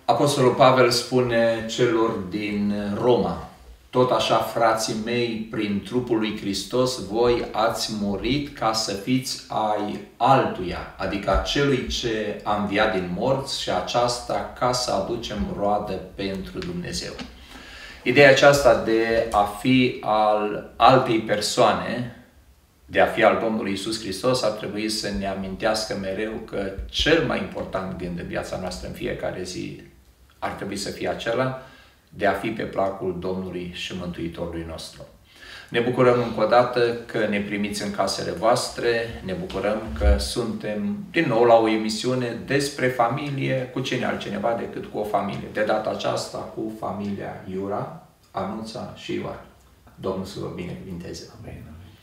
Apostolul Pavel spune celor din Roma: tot așa, frații mei, prin trupul lui Hristos, voi ați murit ca să fiți ai altuia, adică a celui ce a înviat din morți, și aceasta ca să aducem roadă pentru Dumnezeu. Ideea aceasta de a fi al altei persoane, de a fi al Domnului Iisus Hristos, ar trebui să ne amintească mereu că cel mai important gând în viața noastră în fiecare zi ar trebui să fie acela de a fi pe placul Domnului și Mântuitorului nostru. Ne bucurăm încă o dată că ne primiți în casele voastre, ne bucurăm că suntem din nou la o emisiune despre familie, cu cine altcineva decât cu o familie. De data aceasta cu familia Iura, Anuța și Ioan. Domnul să vă binecuvinteze. Amin.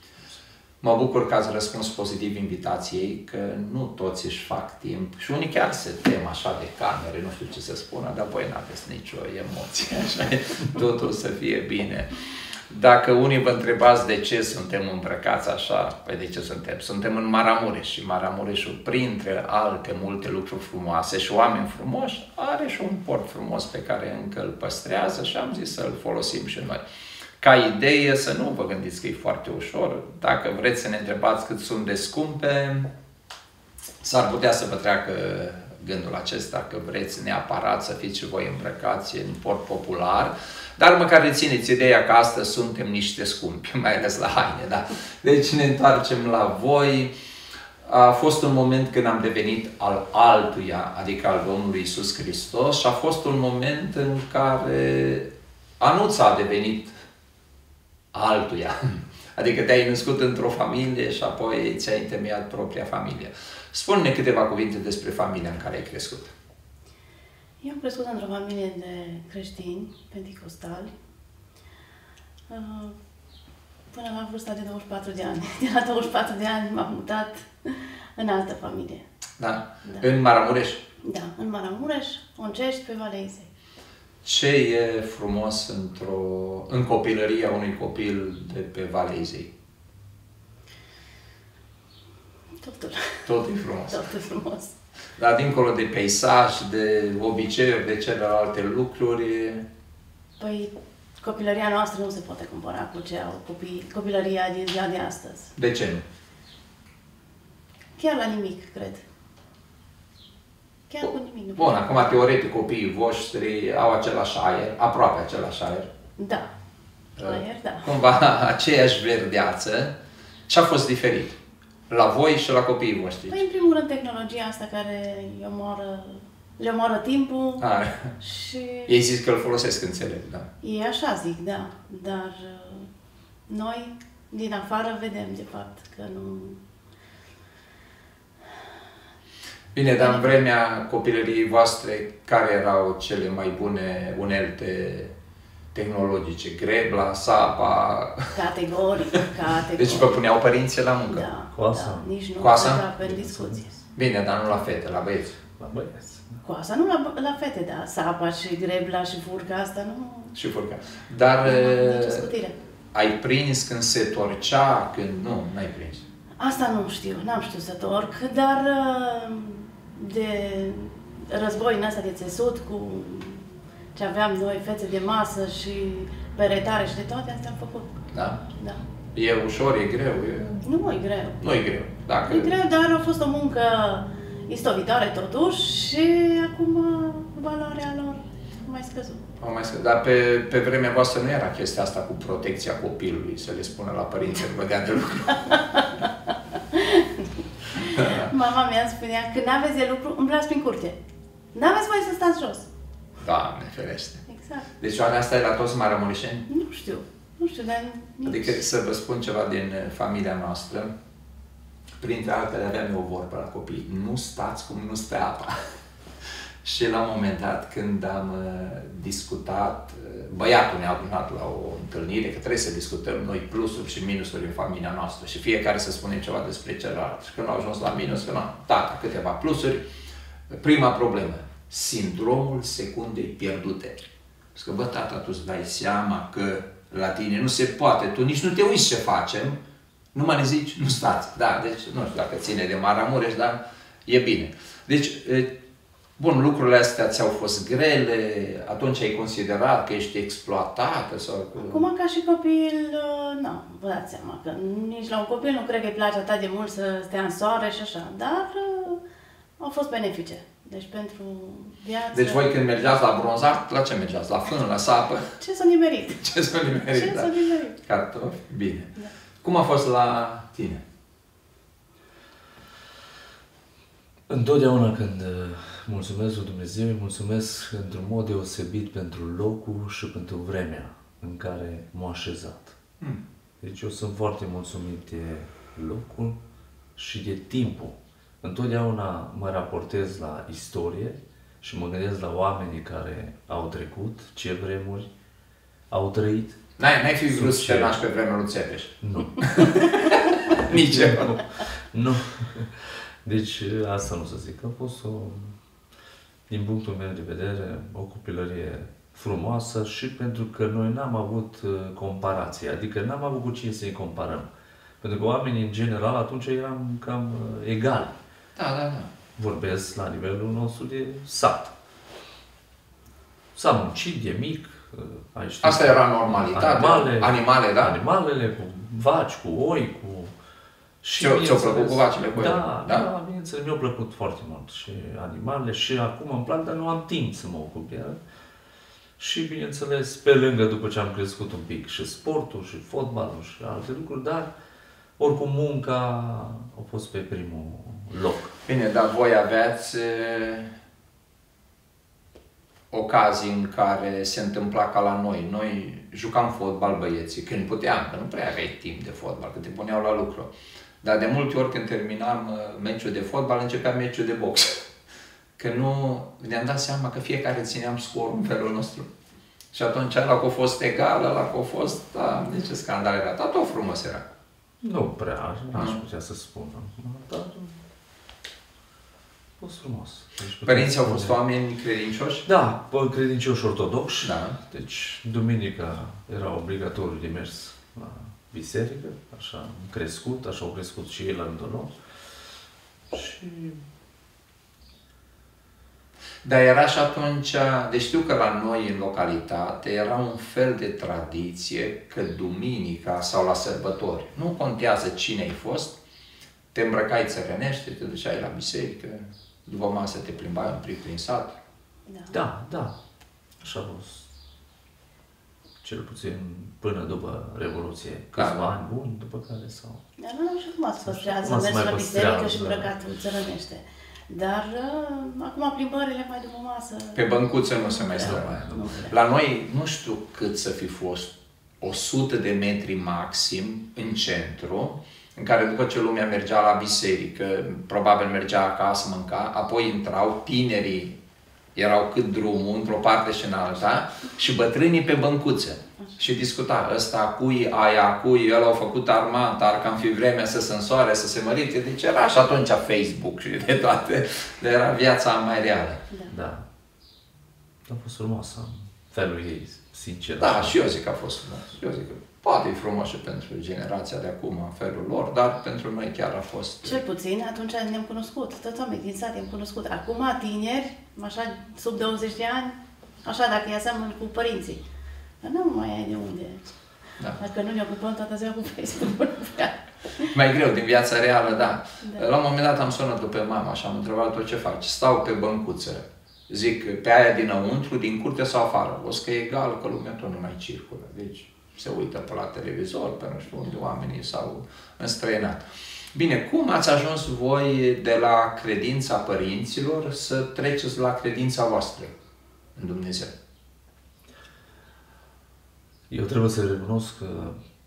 Mă bucur că ați răspuns pozitiv invitației, că nu toți își fac timp și unii chiar se tem așa de camere, nu știu ce să spună, dar voi n-aveți nicio emoție, așa, totul să fie bine. Dacă unii vă întrebați de ce suntem îmbrăcați așa, păi de ce suntem? Suntem în Maramureș și Maramureșul, printre alte multe lucruri frumoase și oameni frumoși, are și un port frumos pe care încă îl păstrează și am zis să-l folosim și noi. Ca idee, să nu vă gândiți că e foarte ușor. Dacă vreți să ne întrebați cât sunt de scumpe, s-ar putea să vă treacă gândul acesta că vreți neapărat să fiți și voi îmbrăcați în port popular, dar măcar rețineți ideea că astăzi suntem niște scumpi, mai ales la haine, da? Deci ne întoarcem la voi. A fost un moment când am devenit al altuia, adică al Domnului Iisus Hristos, și a fost un moment în care Anuța a devenit altuia. Adică te-ai născut într-o familie și apoi ți-ai întemeiat propria familie. Spune-ne câteva cuvinte despre familia în care ai crescut. Eu am crescut într-o familie de creștini pentecostali până la vârsta de 24 de ani. De la 24 de ani m-am mutat în altă familie. Da? Da. În Maramureș? Da, în Maramureș, Oncești, pe Valea Izei. Ce e frumos în copilăria unui copil de pe Valea Izei? Totul. Tot e frumos. Totul frumos. Dar dincolo de peisaj, de obiceiuri, de celelalte lucruri... Păi, copilăria noastră nu se poate compara cu ce au copilăria din ziua de astăzi. De ce nu? Chiar la nimic, cred. Chiar cu nimic. Bun, acum teoretic copiii voștri au același aer, aproape același aer. Da. Aer, da. Cumva aceeași verdeață. Ce a fost diferit la voi și la copiii voștri? Păi, în primul rând, tehnologia asta care le omoară timpul și... Ei zic că îl folosesc, înțeleg, da. Ei așa zic, da. Dar noi, din afară, vedem, de fapt, că nu... Bine, dar în vremea copilăriei voastre, care erau cele mai bune unelte tehnologice? Grebla, sapa? Categoric. Deci vă puneau părinții la muncă? Da, Coasa? da, nici nu. Coasa? Pe discuție. Bine, dar nu la fete, la băieți. La băieți. Coasa nu la fete, da. Sapa și grebla și furca, asta nu... Și furca. Dar nicio scutire. ai prins când se torcea, când... Nu, n-ai prins. Asta nu știu, n-am știut să torc, dar de război în asta de țesut cu ce aveam noi, fețe de masă și peretare și de toate astea am făcut. Da? Da. E ușor, e greu? Nu e greu. Nu e greu. Dacă... E greu, dar a fost o muncă istovitoare totuși și acum valoarea lor a mai scăzut. Am mai scăzut. Dar pe vremea voastră nu era chestia asta cu protecția copilului, să le spună la părinți că băgea de lucru. Mama mea spunea, când n-aveți de lucru, umblați prin curte. N-aveți voie să stați jos. Doamne ferește. Exact. Deci oare asta e la toți maramureșeni? Nu știu, dar nici... Adică să vă spun ceva din familia noastră. Printre altele aveam eu o vorbă la copii. Nu stați cum nu stă apa. Și la un moment dat, când am discutat, băiatul ne-a adunat la o întâlnire, că trebuie să discutăm noi plusuri și minusuri în familia noastră și fiecare să spunem ceva despre celălalt. Și când au ajuns la minus, că nu, tata, câteva plusuri. Prima problemă, sindromul secundei pierdute. Zic că, bă, tata, tu îți dai seama că la tine nu se poate, tu nici nu te uiți ce facem, numai ne zici, nu stați. Da, deci nu știu dacă ține de Maramureș, dar e bine. Deci, Bun, lucrurile astea ți-au fost grele, atunci ai considerat că ești exploatată sau... Acum, ca și copil, nu, vă dați seama că nici la un copil nu cred că îi place atât de mult să stea în soare și așa, dar au fost benefice. Deci pentru viață... Deci voi când mergeați la bronzat, la ce mergeați? La fân, la sapă? Ce s-a nimerit? Ce s-a nimerit, Ce s-a nimerit? Cartofi, bine. Da. Cum a fost la tine? Întotdeauna când mulțumesc lui Dumnezeu, îi mulțumesc într-un mod deosebit pentru locul și pentru vremea în care m-a așezat. Deci eu sunt foarte mulțumit de locul și de timpul. Întotdeauna mă raportez la istorie și mă gândesc la oamenii care au trecut, ce vremuri au trăit. N-ai fi vrut să te naști pe vremea lui Țepeș? Nu. Nici eu. Nu. Deci asta nu să zic. A fost din punctul meu de vedere, o copilărie frumoasă și pentru că noi n-am avut comparație. Adică n-am avut cu cine să-i comparăm. Pentru că oamenii, în general, atunci eram cam egali. Da. Vorbesc la nivelul nostru de sat. S-a muncit de mic. Asta era normalitate. Animale, da? Animalele cu vaci, cu oi, cu... Ți-au plăcut cu vacile, cu da, bineînțeles, mi-au plăcut foarte mult și animalele și acum îmi plac, dar nu am timp să mă ocup de ele. Și bineînțeles, pe lângă, după ce am crescut un pic, și sportul, și fotbalul, și alte lucruri, dar oricum munca a fost pe primul loc. Bine, dar voi aveați ocazii în care se întâmpla ca la noi. Noi jucam fotbal, băieții, când puteam, că nu prea aveai timp de fotbal, că te puneau la lucru. Dar de multe ori când terminam meciul de fotbal, începea meciul de box. Că nu ne-am dat seama că fiecare țineam scorul în felul nostru. Și atunci ăla că a fost egal, ăla că a fost, da, de ce scandal era. Dar tot frumos era. Nu prea, n-aș putea să spun. Dar a fost frumos. Deci, părinții au fost oameni credincioși? Da, credincioși ortodoxi. Da. Deci, duminica era obligatoriu de mers la biserică, așa am crescut, așa au crescut și ei la rândul lor. Și... Dar era și atunci, deci știu că la noi în localitate era un fel de tradiție că duminica sau la sărbători, nu contează cine ai fost, te îmbrăcai țărănește, te duceai la biserică, după masă te plimbai un pic prin sat. Da. Așa a fost. Cel puțin până după Revoluție. Câțiva ani buni, după care s-au... Dar nu știu cum ați păstrează, mers la biserică și îmbrăcatul țărănește. Dar acum plimbările mai după masă... Pe băncuță nu se mai stă mai. La noi, nu știu cât să fi fost, 100 de metri maxim în centru, în care după ce lumea mergea la biserică, probabil mergea acasă, mânca, apoi intrau tinerii, erau cât drumul, într-o parte și în alta, și bătrânii pe băncuță. Și discuta, ăsta cui, aia cui, ăla au făcut armant, ar cam fi vremea să se însoare, să se mărite. Deci era și atunci Facebook și de toate, de era viața mai reală. Da. A fost frumoasă în felul ei, sincer. Da, și eu zic că a fost frumos. Eu zic că poate e frumos și pentru generația de acum, în felul lor, dar pentru noi chiar a fost... Cel puțin atunci ne-am cunoscut, toți oamenii din sat ne-am cunoscut. Acum, tineri, așa, sub 20 de ani, așa, dacă îi aseamănă cu părinții, nu mai ai de unde. Da. Dacă nu ne ocupăm toată ziua cu Facebook-ul, mai greu, din viața reală, da. La un moment dat am sunat-o pe mama și am întrebat-o ce faci. Stau pe băncuță. Zic, pe aia dinăuntru, din curte sau afară? O că e egal, că lumea tot nu mai circulă. Deci se uită pe la televizor, pe nu știu unde oamenii s-au înstrăinat. Bine, cum ați ajuns voi de la credința părinților să treceți la credința voastră în Dumnezeu? Eu trebuie să recunosc că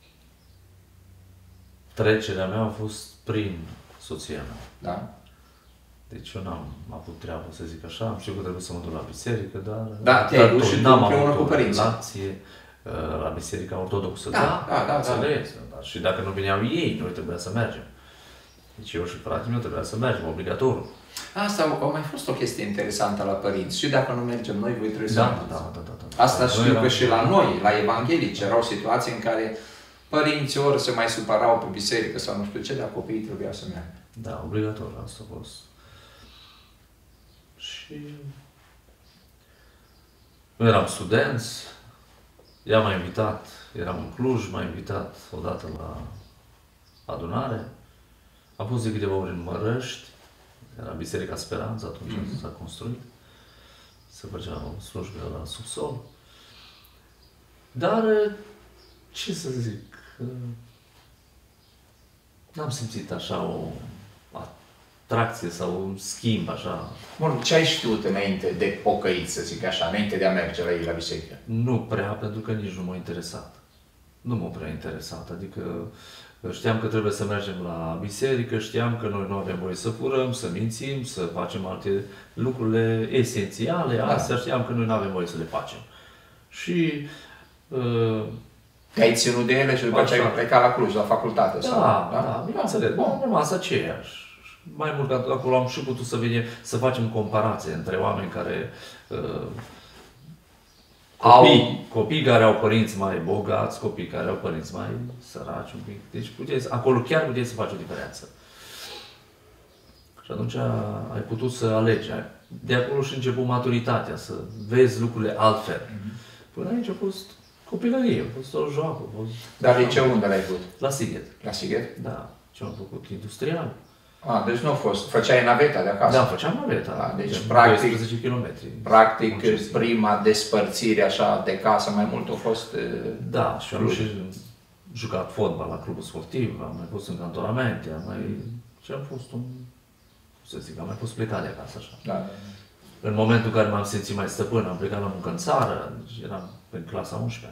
trecerea mea a fost prin soția mea. Da? Deci eu n-am avut treabă, să zic așa, am știut că trebuie să mă duc la biserică, dar... Da, te-ai dus și tu împreună cu părinții. Relație la biserica ortodoxă. Da. Înțeles. Da. Și dacă nu veneau ei, noi trebuia să mergem. Deci eu și fratele meu trebuia să mergem, obligatoriu. Asta a mai fost o chestie interesantă la părinți. Și dacă nu mergem noi, voi trebuie să mergeți. Da. Asta știu că și la noi, la evanghelici, erau situații în care părinții ori se mai supărau pe biserică sau nu știu ce, dar copiii trebuia să meargă. Da, obligatoriu, asta a fost. Și Și noi eram studenți, i-am invitat, eram în Cluj, m-a invitat odată la adunare. Am fost de câteva ori în Mărăști, era Biserica Speranță, atunci s-a construit. Se făcea o slujbă la subsol. Dar, ce să zic, n-am simțit așa o atracție sau un schimb, așa. Bun, ce ai știut înainte de pocăit, să zic așa, înainte de a merge la ei la biserică? Nu prea, pentru că nici nu m-a interesat. Nu m-a prea interesat, adică știam că trebuie să mergem la biserică, știam că noi nu avem voie să furăm, să mințim, să facem alte lucrurile esențiale, astea știam că noi nu avem voie să le facem. Și te-ai ținut de ele și după aceea ai plecat la Cluj, la facultate? Da, bineînțeles. Am rămas aceeași. Mai mult, că acolo am și putut să vedem, să facem comparație între oameni care copii care au părinți mai bogați, copii care au părinți mai săraci un pic. Deci acolo chiar puteai să faci o diferență. Și atunci ai putut să alegi. De acolo și început maturitatea, să vezi lucrurile altfel. Până aici a fost copilărie, a fost o joacă. Dar liceu unde l-ai făcut? La Sighet. La Sighet? Da. Ce am făcut? Industrial. Deci nu a fost. Făceai naveta de acasă? Da, făceam naveta. Deci, practic, 12 km. Practic, prima despărțire așa de casă mai mult a fost... Da, și am și jucat fotbal la clubul sportiv, am mai fost în cantonamente, am fost am mai fost plecat de acasă așa. Da. În momentul în care m-am simțit mai stăpân, am plecat la muncă în țară, deci eram în clasa 11.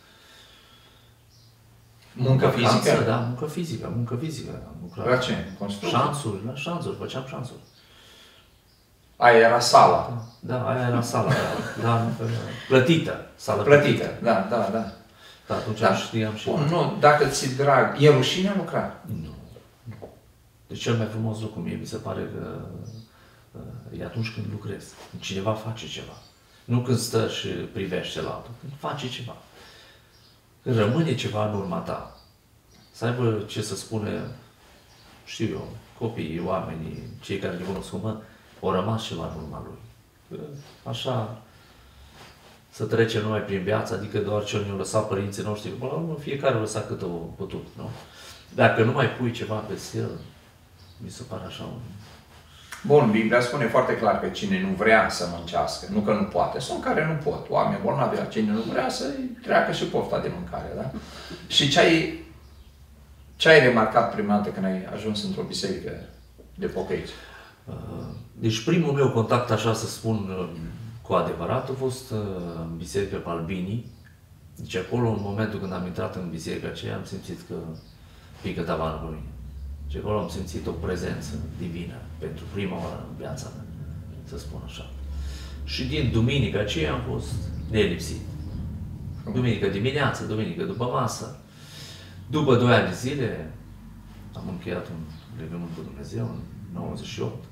Muncă fizică? Da, muncă fizică. La ce? La șanțuri, făceam șanțuri. Aia era sala? Da, aia era sala, plătită. Sală plătită. Da. Da, atunci știam și... Bun, nu, dacă ți-e drag, e rușine a lucra? Nu. Deci cel mai frumos lucru mie mi se pare că e atunci când lucrezi, când cineva face ceva. Nu când stă și privește la altul, când face ceva. Când rămâne ceva în urma ta. Să aibă ce să spune, știu eu, copiii, oamenii, cei care le cunosc, au rămas ceva în urma lui. Așa, să trecem numai prin viață, adică doar ce ne-au lăsat părinții noștri, până la urmă fiecare a lăsat cât o putut, nu? Dacă nu mai pui ceva peste el, mi se pare așa un... Bun, Biblia spune foarte clar că cine nu vrea să mâncească, nu că nu poate, sunt care nu pot, oameni bolnavi, dar cine nu vrea să-i treacă și pofta de mâncare, da? Și ce ai remarcat prima dată când ai ajuns într-o biserică de pocăiți? Deci primul meu contact, așa să spun, cu adevărat, a fost în biserica pe Albinii. Deci acolo, în momentul când am intrat în biserica aceea, am simțit că pică tavanul pe mine. Și acolo am simțit o prezență divină pentru prima oară în viața mea, să spun așa. Și din duminica aceea am fost nelipsit. Duminică dimineață, duminică după masă. După 2 ani de zile am încheiat un legământ cu Dumnezeu în 98.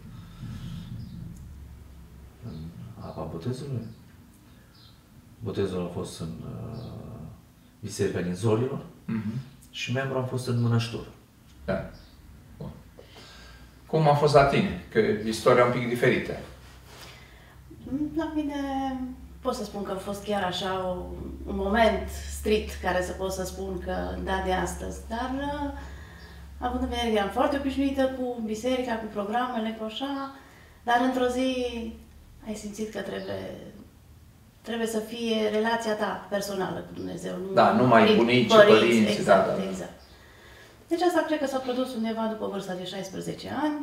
În apa botezului. Botezul a fost în biserica din Zorilor și membru am fost în Mănăștură. Da. Bun. Cum a fost la tine? Că istoria e un pic diferită. La mine pot să spun că a fost chiar așa un moment strict care să pot să spun că da de astăzi, dar având în vedere că eram foarte obișnuită cu biserica, cu programele, cu așa, dar într-o zi ai simțit că trebuie să fie relația ta personală cu Dumnezeu. Nu mai bunici, părinți. Exact. Deci asta cred că s-a produs undeva după vârsta de 16 ani.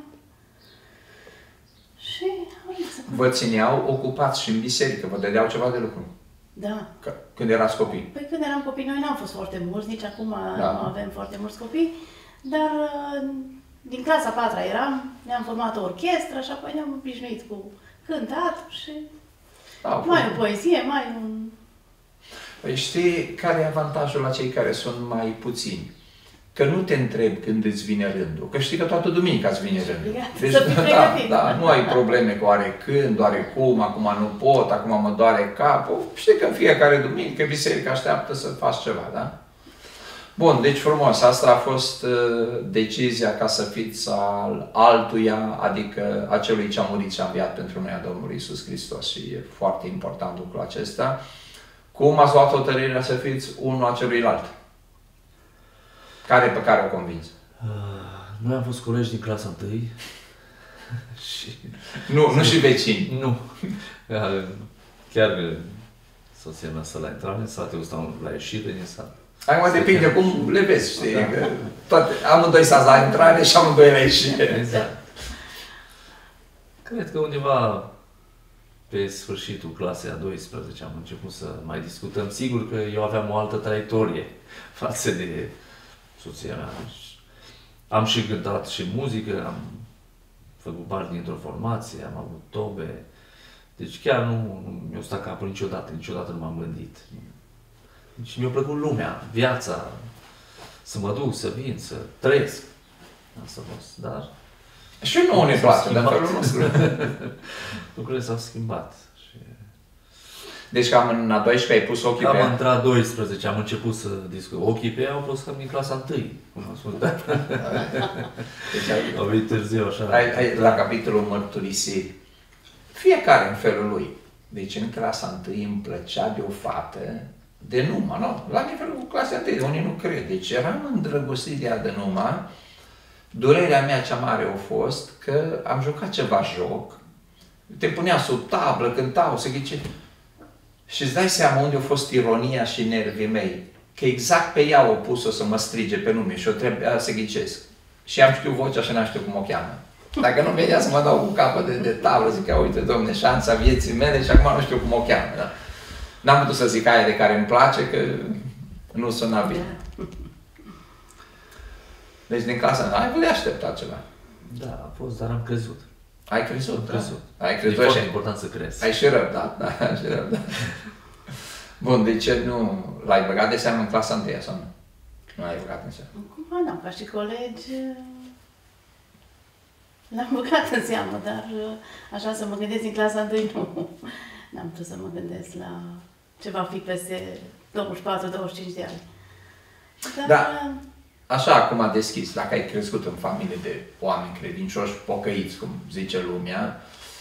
Și vă țineau ocupați și în biserică, vă dădeau ceva de lucru. Da. Când erați copii? Păi când eram copii, noi n-am fost foarte mulți, nici acum nu avem foarte mulți copii, dar din clasa 4 ne-am format o orchestră și apoi ne-am obișnuit cu cântat și mai o poezie, mai un... Păi știi care e avantajul la cei care sunt mai puțini? Că nu te întrebi când îți vine rândul, că știi că toată duminica îți vine rândul. Deci, să fii pregătit. Nu ai probleme cu oare când, oare cum, acum nu pot, acum mă doare capul. Știi că în fiecare duminică biserica așteaptă să faci ceva, da? Bun, deci frumos. Asta a fost decizia ca să fiți al altuia, adică a celui ce a murit și a înviat pentru noi, a Domnului Iisus Hristos. Și e foarte important lucrul acesta. Cum ați luat hotărârea să fiți unul a celuilalt? Pe care o convinți? Noi am fost colegi din clasa 1 și... Nu și vecini. Nu. Chiar soția mea stă la intrare în sat, eu stau la ieșire din sat. Acum depinde cum le vezi, știi? Da. Că toate, amândoi stați la intrare și amândoi la ieșire. Exact. Cred că undeva pe sfârșitul clasei a 12 am început să mai discutăm. Sigur că eu aveam o altă traiectorie față de soția mea. Am și cântat și muzică, am făcut parte dintr-o formație, am avut tobe. Deci chiar nu mi-a stat capul niciodată nu m-am gândit. Deci mi-a plăcut lumea, viața, să mă duc, să vin, să trăiesc. Asta a fost, dar... Și nouă ne place, dar felul nostru. Lucrurile s-au schimbat. Și... Deci cam în a 12 ai pus ochii pe ea? Am intrat 12, am început să discut. Ochii pe ea au fost cam din clasa 1, cum am spus. Deci au venit târziu așa. La capitolul mărturisiri, fiecare în felul lui. Deci în clasa 1 îmi plăcea de o fată de Numa, nu? La nivelul clasei 1, unii nu cred. Deci eram îndrăgostit de ea de Numa. Durerea mea cea mare a fost că am jucat ceva joc, te punea sub tablă, cântau, se ghice. Și îți dai seama unde a fost ironia și nervii mei. Că exact pe ea au pus-o să mă strige pe nume și o trebuia să ghicesc. Și am știut vocea și n-am știut cum o cheamă. Dacă nu venea să mă dau cu capă de tablă, zic că uite, domne, șansa vieții mele și acum nu știu cum o cheamă. Da? N-am putut să zic aia de care îmi place, că nu suna bine. Deci din clasa ai putut aștepta ceva. Da, a fost, dar am crezut. Ai crezut, am crezut. Da? Ai crezut. E foarte important să crezi. Ai și răbdat, da, ai și răbdat. Bun, de ce nu l-ai băgat de seamă în clasa 1 sau nu? Nu l-ai băgat în seamă? Cumva n-am, ca și colegi, l-am băgat în seamă, dar așa să mă gândesc în clasa 1, nu. N-am putut să mă gândesc la ce va fi peste 24-25 de ani. Dar, da. Așa cum a deschis, dacă ai crescut în familie de oameni credincioși, pocăiți, cum zice lumea,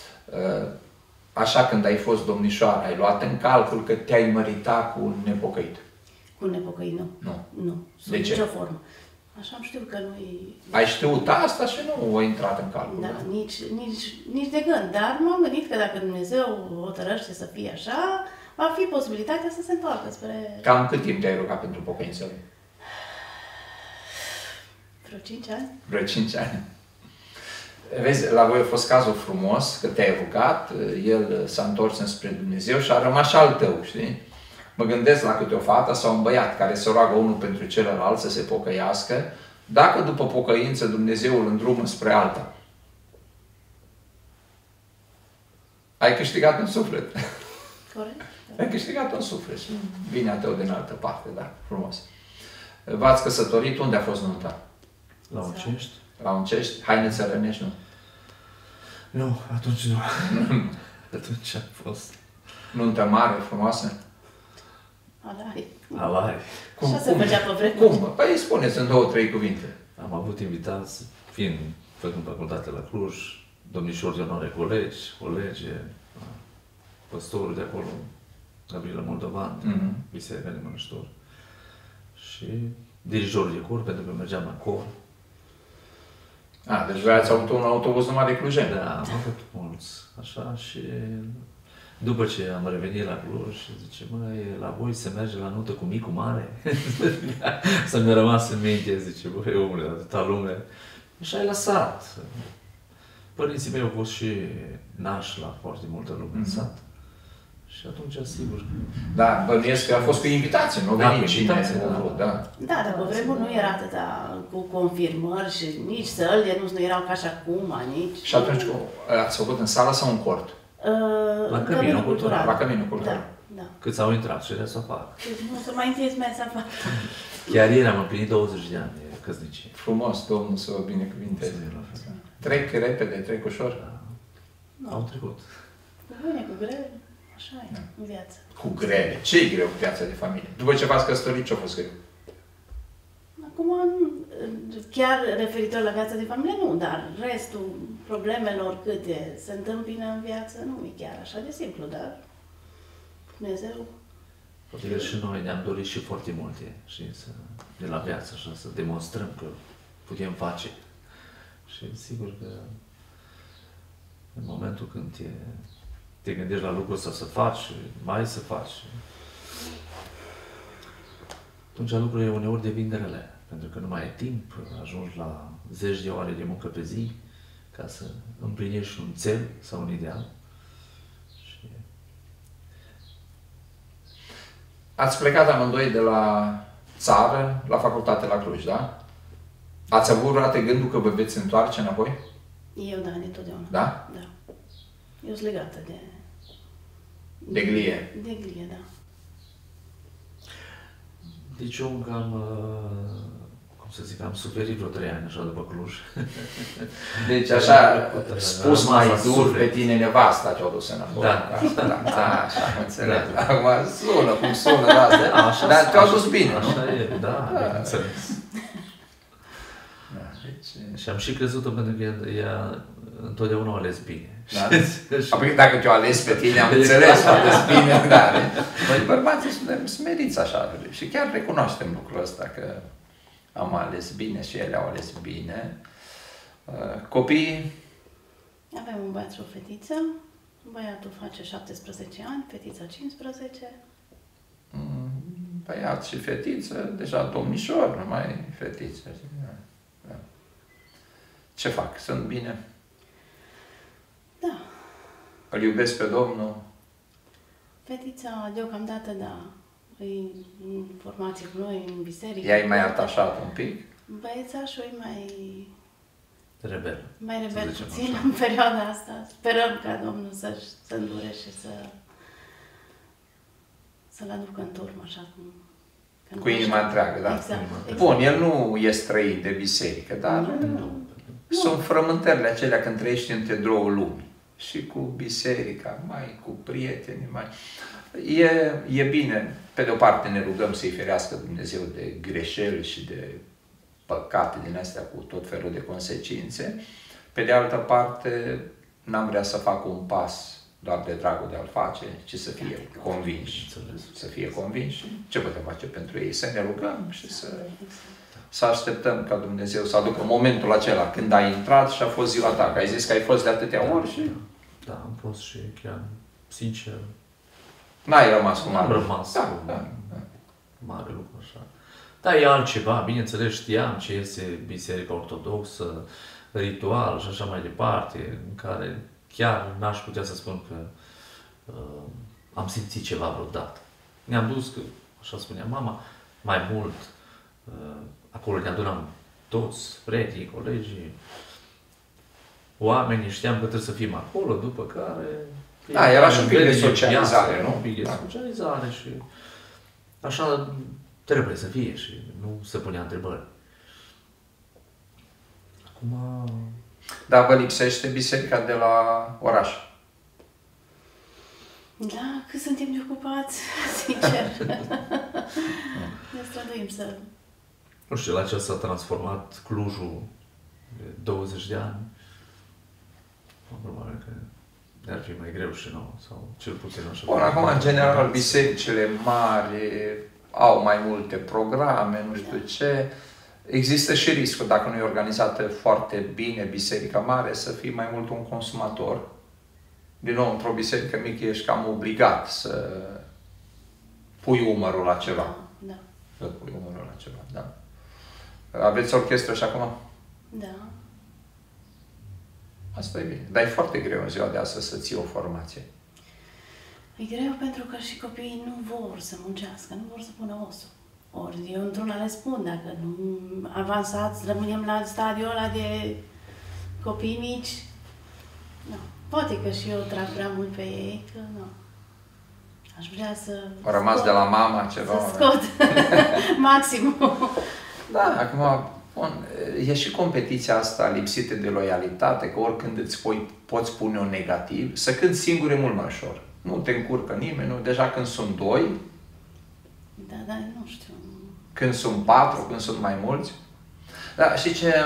așa când ai fost domnișoară, ai luat în calcul că te-ai mărita cu un nepocăit. Cu un nepocăit, nu. Nu. Nu. De ce? Nicio formă. Așa am știut că nu-i... Ai știut asta și nu a intrat în calcul. Da, nici de gând. Dar m-am gândit că dacă Dumnezeu hotărăște să fie așa, va fi posibilitatea să se întoarcă spre... Cam cât timp te-ai rugat pentru pocăință? Vreo 5 ani? Vreo 5 ani. Vezi, la voi a fost cazul frumos, că te-ai rugat, el s-a întors înspre Dumnezeu și a rămas și al tău, știi? Mă gândesc la câte o fată sau un băiat care se roagă unul pentru celălalt să se pocăiască, dacă după pocăință Dumnezeu îl îndrumă spre alta. Ai câștigat un suflet. Corect. Ai câștigat un suflet și vine a tău din altă parte, da, frumos. V-ați căsătorit, unde a fost nunta? La Uncești? La Uncești? Haine țărănești, nu? Nu, atunci nu. Atunci a fost. Nuntă mare, frumoasă? Alai. Așa se făcea pe vremuri. Cum? Păi spuneți în 2-3 cuvinte. Am avut invitați, făcând facultate la Cluj, domnișori de onoare colege, păstorul de acolo, Gabriela Moldovan, Biserica de Mănăștor. Și dirijorul de cor, pentru că mergeam la cor. Deci voi ați avut un autobuz numai de clujeni. Da, am avut mulți, așa, și după ce am revenit la Cluj, zice, măi, la voi se merge la nuntă cu micu mare? Să mi-a rămas în minte, zice, băi, omule, atâta lume. Și ai lăsat. Părinții mei au fost și nași la foarte multă lume în sat. Și atunci, sigur. Da, bănuiesc că a fost cu invitație, nu veni cine da. Da, dar pe vremuri nu era atâta cu confirmări și nici săli, nu erau ca și acum, nici... Și atunci ați făcut în sală sau în cort? La Căminul Cultural. La Căminul Cultural. Da. Câți au intrat și restul afară. Nu să mai întâlnesc mai să afară. Chiar ieri am împlinit 20 de ani de căsnicie. Frumos, Domnul să vă binecuvinteze. Trec repede, trec ușor. Au trecut. Cu bune, cu grele. Așa e, în viață. Cu grele. Ce e greu în viața de familie? După ce v-ați căsătorit, ce a fost greu? Acum, chiar referitor la viața de familie, nu, dar restul problemelor câte se întâmplă în viață, nu e chiar așa de simplu, dar Dumnezeu... Poate că și noi ne-am dorit și foarte multe, și de la viață, așa, să demonstrăm că putem face. Și sigur că în momentul când te gândești la lucrul ăsta să faci, mai să faci, atunci lucrurile uneori devin grele. Pentru că nu mai ai timp, ajungi la 10 de ore de muncă pe zi ca să împlinești un cel sau un ideal. Și... Ați plecat amândoi de la țară la facultate la Cluj, da? Ați avut vreodată gândul că vă veți întoarce înapoi? Eu, da, de totdeauna. Da? Da. Eu sunt legată de... De Glie. De Glie, da. Deci eu încă am, cum să zic, am suferit vreo 3 ani așa după Cluj. Deci așa, spus mai dur pe tine nevasta ce-o dus înapoi. Da. Așa, am înțeles. Acum sună cum sună, da, dar te-au dus bine, nu? Așa e, da, bineînțeles. Și am și crezut-o pentru că ea întotdeauna o ales bine. Da? Apoi dacă te-o ales pe tine, am înțeles, o ales bine, da. Noi bărbații suntem smeriți așa și chiar recunoaștem lucrul ăsta că am ales bine și ele au ales bine. Copiii? Avem un băiat și o fetiță. Băiatul face 17 ani, fetița 15. Băiat și fetiță, deja domnișor, nu mai fetiță. Da. Ce fac? Sunt bine? Da. Îl iubesc pe Domnul? Fetița, deocamdată, da. E în formație cu noi, în biserică. Ea e mai atașat un pic? Băiețașul e mai... Rebel. Mai rebel puțin în perioada asta. Sperăm ca Domnul să îndure și să-l aducă în turmă, așa cum... Cu inima întreagă, da? Exact. Bun, el nu e străin de biserică, dar sunt frământările acelea când trăiești între două lumi. Și cu biserica, mai cu prieteni, mai... E bine, pe de o parte ne rugăm să-i ferească Dumnezeu de greșeli și de păcate din astea cu tot felul de consecințe. Pe de altă parte, n-am vrea să facă un pas doar de dragul de a-l face, ci să fie convinși. Să fie convinși. Ce putem face pentru ei? Să ne rugăm și să așteptăm ca Dumnezeu să aducă momentul acela când ai intrat și a fost ziua ta. Că ai zis că ai fost de atâtea ori și... Da, am fost și chiar, sincer... N-ai rămas cu mare. N-am rămas cu mare lucru așa. Dar e altceva, bineînțeles știam ce este Biserica Ortodoxă, ritual și așa mai departe, în care chiar n-aș putea să spun că am simțit ceva vreodată. Ne-am dus, că, așa spunea mama, mai mult, acolo ne adunam toți, prietenii, colegii, oamenii, știam că trebuie să fim acolo, după care... Da, era și un pic de socializare, nu? Un pic de socializare și așa trebuie să fie și nu se punea întrebări. Acum... Dar vă lipsește biserica de la oraș? Da, cât suntem de ocupați, sincer. Ne străduim să... Nu știu, la ce s-a transformat Clujul de 20 de ani. Probabil că ne-ar fi mai greu și nouă, sau cel puțin așa. Bun, acum, în general, bisericile mari au mai multe programe, nu știu ce. Există și riscul, dacă nu e organizată foarte bine biserica mare, să fii mai mult un consumator. Din nou, într-o biserică mică ești cam obligat să pui umărul la ceva. Da. Să pui umărul la ceva, da. Aveți orchestră și acum? Da. Asta e bine. Dar e foarte greu în ziua de astăzi să ții o formație. E greu pentru că și copiii nu vor să muncească, nu vor să pună osul. Ori eu într-una le spun, dacă nu avansați, rămânem la stadiul ăla de copii mici, nu. Poate că și eu trag prea mult pe ei, că nu. Aș vrea să... Au rămas de la mama ceva. Să scot maximum. Da, acum, bun, e și competiția asta lipsită de loialitate, că oricând îți poți pune un negativ, să cânti singur e mult mai ușor. Nu te încurcă nimeni, nu? Deja când sunt doi... Da, dar nu știu. Când sunt 4, când sunt mai mulți. Dar știi ce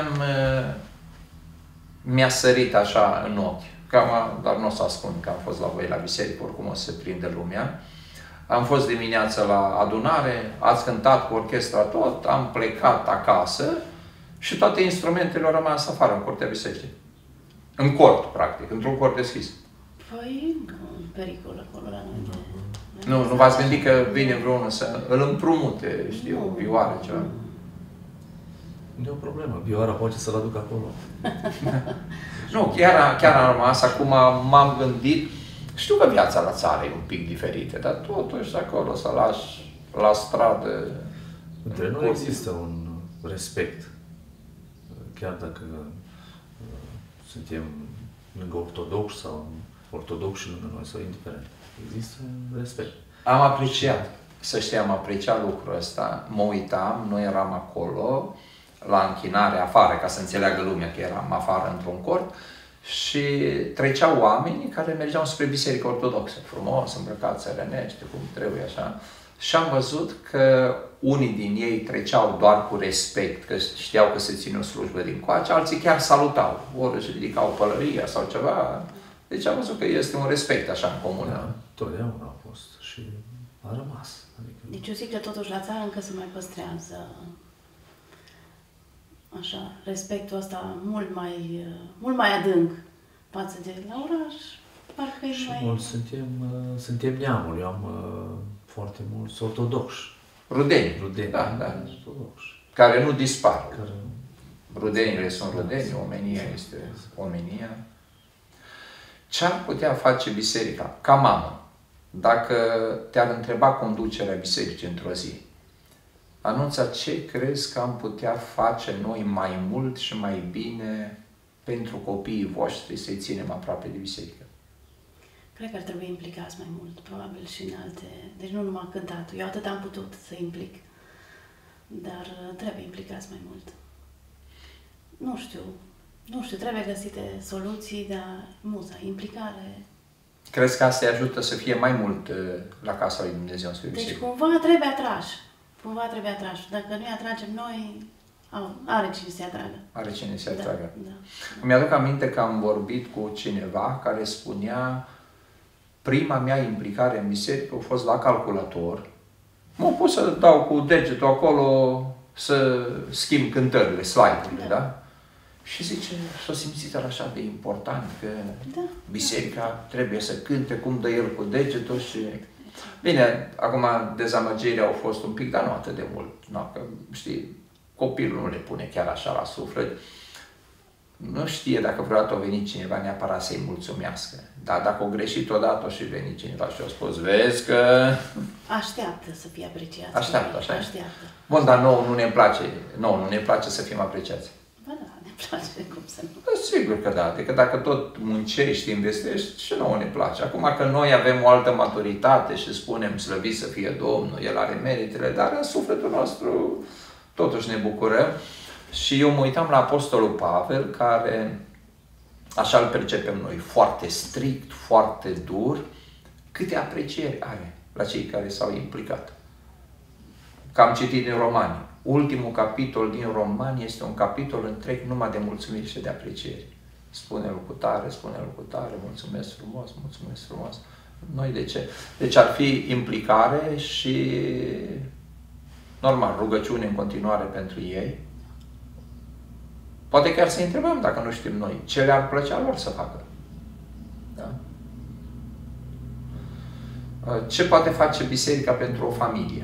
mi-a sărit așa în ochi? Dar nu o să ascund că am fost la voi la biserică, oricum o să se prinde lumea. Am fost dimineața la adunare, ați cântat cu orchestra tot, am plecat acasă și toate instrumentele au rămas afară în curtea bisericii. În cort, practic, într-un cort deschis. Păi, un pericol acolo la noi. Nu v-ați gândit că vine vreunul să îl împrumute, știu, vioară, ceva? Nu e o problemă, vioara poate să-l aduc acolo. Nu, chiar am rămas, acum m-am gândit, știu că viața la țară e un pic diferită, dar totuși acolo să lași la stradă... Între noi există un respect, chiar dacă suntem lângă ortodoxi sau ortodoxi lângă noi sau indiferent. Există un respect. Am apreciat, să știi, am apreciat lucrul ăsta, mă uitam, noi eram acolo, la închinare afară, ca să înțeleagă lumea că eram afară într-un cort, și treceau oameni care mergeau spre biserică ortodoxă, frumos, îmbrăcați țărănește, cum trebuie, așa. Și am văzut că unii din ei treceau doar cu respect, că știau că se ține o slujbă din coace, alții chiar salutau, ori își ridicau pălăria sau ceva. Deci am văzut că este un respect așa în comună. Da, totdeauna a fost și a rămas. Adică... Deci eu zic că totuși la țară încă se mai păstrează așa, respectul ăsta mult mai adânc față de la oraș. Parcă e și mai... mulți suntem neamuri, eu am foarte mulți ortodoxi. Rudeni. Da. Ortodoxi. Care nu dispar. Rudenile sunt rudeni, omenia este omenia. Ce ar putea face biserica, ca mamă, dacă te-ar întreba conducerea bisericii într-o zi? Anunța, ce crezi că am putea face noi mai mult și mai bine pentru copiii voștri să-i ținem aproape de biserică? Cred că ar trebui implicați mai mult, probabil și în alte... Deci nu numai cântatul. Eu atât am putut să implic, dar trebuie implicați mai mult. Nu știu, trebuie găsite soluții, dar muza, implicare... Crezi că asta îi ajută să fie mai mult la casa lui Dumnezeu spre biserică? Deci cumva trebuie atrași. Dacă nu-i atragem noi, are cine să-i atragă. Are cine să-i atragă. Da. Îmi aduc aminte că am vorbit cu cineva care spunea: prima mea implicare în biserică a fost la calculator. M-am pus să dau cu degetul acolo să schimb cântările, slide-urile, da? Și zice, s-a simțit așa de important că biserica trebuie să cânte cum dă el cu degetul și... Bine, acum dezamăgirile au fost un pic, dar nu atât de mult. No, că, știi, copilul nu le pune chiar așa la suflet. Nu știe dacă vreodată a venit cineva neapărat să-i mulțumească. Dar dacă a greșit odată, a și venit cineva și a spus, vezi că... Așteaptă să fie apreciat. Așteaptă, așa. Așteaptă. Bun, dar nouă nu ne place să fim apreciați. Ba da, ne place, cum să nu. Sigur că da, adică dacă tot muncești, investești, și nouă ne place. Acum că noi avem o altă maturitate și spunem slăvit să fie Domnul, El are meritele, dar în sufletul nostru totuși ne bucurăm. Și eu mă uitam la Apostolul Pavel, care, așa îl percepem noi, foarte strict, foarte dur, câte aprecieri are la cei care s-au implicat. Că am citit din Romani. Ultimul capitol din Romani este un capitol întreg numai de mulțumiri și de aprecieri. Spune-l cu tare, mulțumesc frumos. Noi de ce? Deci ar fi implicare și, normal, rugăciune în continuare pentru ei. Poate chiar să întrebăm, dacă nu știm noi, ce le-ar plăcea lor să facă. Da? Ce poate face biserica pentru o familie?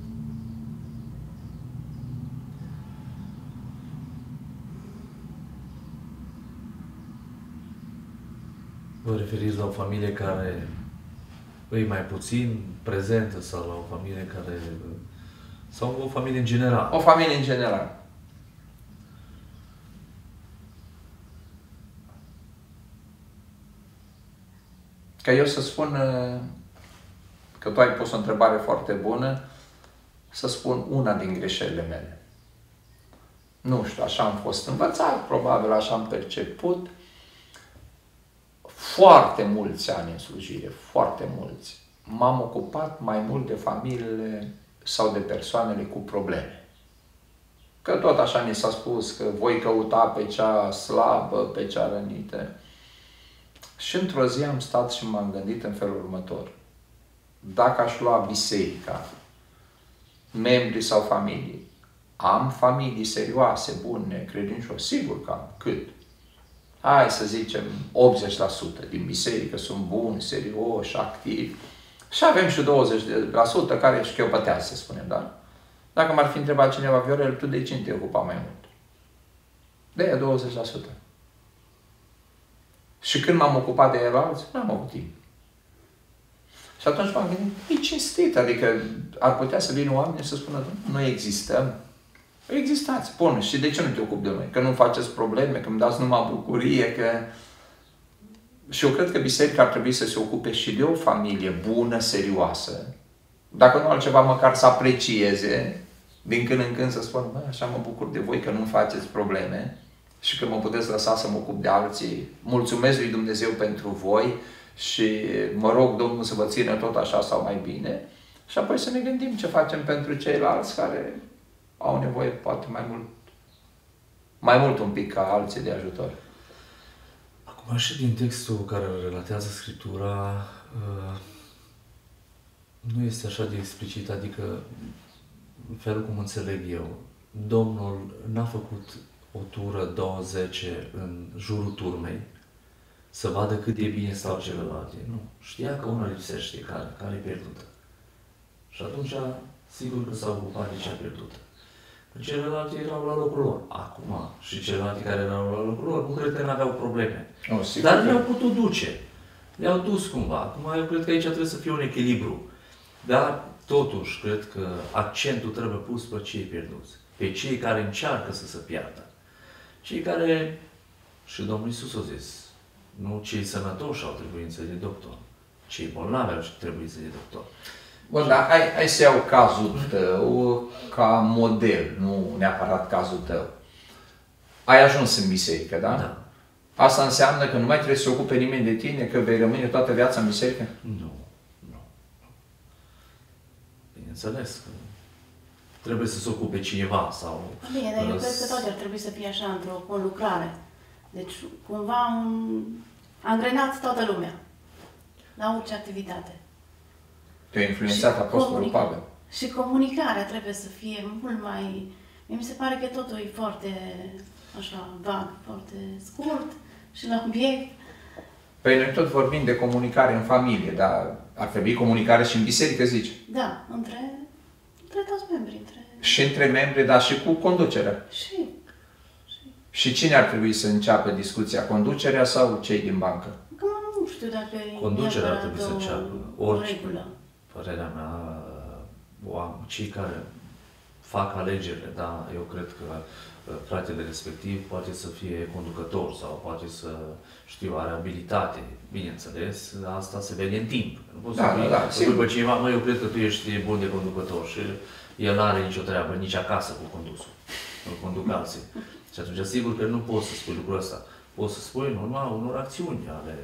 Vă referiți la o familie care e mai puțin prezentă sau la o familie care... sau o familie în general? O familie în general. Că eu să spun că tu ai pus o întrebare foarte bună, să spun una din greșelile mele. Nu știu, așa am fost învățat, probabil așa am perceput. Foarte mulți ani în slujire, foarte mulți. M-am ocupat mai mult de familiile sau de persoanele cu probleme. Că tot așa mi s-a spus că voi căuta pe cea slabă, pe cea rănită. Și într-o zi am stat și m-am gândit în felul următor. Dacă aș lua biserica, membri sau familii, am familii serioase, bune, credincioase, sigur că am. Cât? Hai să zicem 80% din biserică sunt buni, serioși, activi. Și avem și 20% care șchiopătează, să spunem, da? Dacă m-ar fi întrebat cineva, Viorel, tu de cine te ocupa mai mult? De aia 20%. Și când m-am ocupat de alții, n-am avut timp. Și atunci m-am gândit, e cinstit, adică ar putea să vină oameni să spună, noi existăm. Existați, bun, și de ce nu te ocupi de noi? Că nu faceți probleme, că îmi dați numai bucurie, că... Și eu cred că biserica ar trebui să se ocupe și de o familie bună, serioasă. Dacă nu altceva, măcar să aprecieze, din când în când să spun, așa mă bucur de voi că nu faceți probleme și că mă puteți lăsa să mă ocup de alții. Mulțumesc lui Dumnezeu pentru voi și mă rog Domnul să vă țină tot așa sau mai bine. Și apoi să ne gândim ce facem pentru ceilalți care au nevoie poate mai mult un pic ca alții de ajutor. Acum și din textul care relatează Scriptura, nu este așa de explicit, adică în felul cum înțeleg eu, Domnul n-a făcut o tură 20 în jurul turmei să vadă cât de bine stau celelalte. Nu. Știa că una lipsește, care e pierdută. Și atunci, sigur că s-a ocupat de cea pierdută. Celelalte erau la locul lor. Acum, și celelalte care erau la locul lor, nu cred că n-aveau probleme. Dar le-au putut duce. Le-au dus cumva. Acum, eu cred că aici trebuie să fie un echilibru. Dar, totuși, cred că accentul trebuie pus pe cei pierduți. Pe cei care încearcă să se piardă. Cei care, și Domnul Iisus a zis, nu cei sănătoși au trebuință de doctor. Cei bolnavi au trebuință de doctor. Bun, dar hai să iau cazul tău ca model, nu neapărat cazul tău. Ai ajuns în biserică, da? Da. Asta înseamnă că nu mai trebuie să se ocupe nimeni de tine, că vei rămâne toată viața în biserică? Nu. Bineînțeles că trebuie să se ocupe cineva sau... Bine, dar eu cred că tot ar trebui să fie așa într-o conlucrare. Deci, cumva, angrenați toată lumea la orice activitate. Te-a influențat Apostolul Pavel. Și comunicarea trebuie să fie mult mai... Mi se pare că totul e foarte, așa, vag, foarte scurt și la obiect. Păi noi tot vorbim de comunicare în familie, dar ar trebui comunicare și în biserică, zici? Da, între toți membrii. Și între membri, dar și cu conducerea. Și cine ar trebui să înceapă discuția? Conducerea sau cei din bancă? Că nu știu dacă conducerea ar trebui să înceapă. O regulă. Părerea mea, cei care fac alegerile, da, eu cred că fratele respectiv poate să fie conducător sau poate să, știu, are abilitate. Bineînțeles, asta se vede în timp. Nu poți să spui pe cineva, eu cred că tu ești bun de conducător și el nu are nicio treabă, nici acasă cu condusul. Îl conduc alții. Și atunci, sigur că nu poți să spui lucrul ăsta. Poți să spui în urma unor acțiuni ale